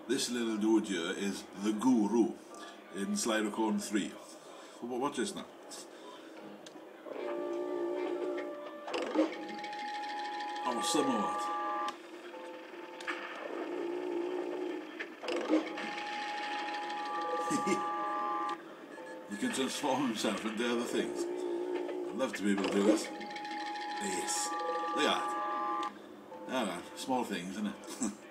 This little dude here is the Guru in Slidercone 3. Watch this now. Oh, some more. He can transform himself into other things. I'd love to be able to do this. Yes. Look at that. Small things, isn't it?